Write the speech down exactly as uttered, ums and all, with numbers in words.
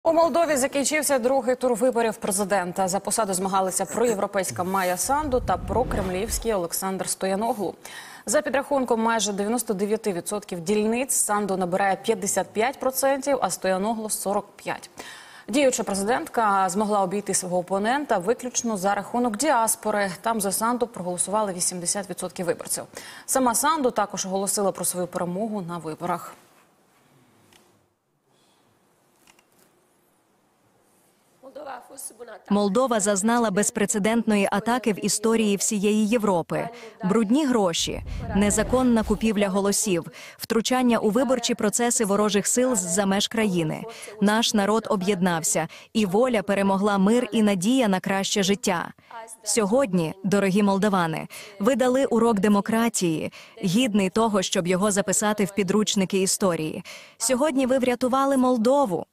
У Молдові закінчився другий тур виборів президента. За посаду змагалися проєвропейська Майя Санду та прокремлівський Олександр Стояноглу. За підрахунком майже дев'яносто дев'ять відсотків дільниць Санду набирає п'ятдесят п'ять відсотків, а Стояноглу – сорок п'ять відсотків. Діюча президентка змогла обійти свого опонента виключно за рахунок діаспори. Там за Санду проголосували вісімдесят відсотків виборців. Сама Санду також оголосила про свою перемогу на виборах. Молдова зазнала безпрецедентної атаки в історії всієї Європи. Брудні гроші, незаконна купівля голосів, втручання у виборчі процеси ворожих сил з-за меж країни. Наш народ об'єднався, і воля перемогла мир і надія на краще життя. Сьогодні, дорогі молдавани, ви дали урок демократії, гідний того, щоб його записати в підручники історії. Сьогодні ви врятували Молдову.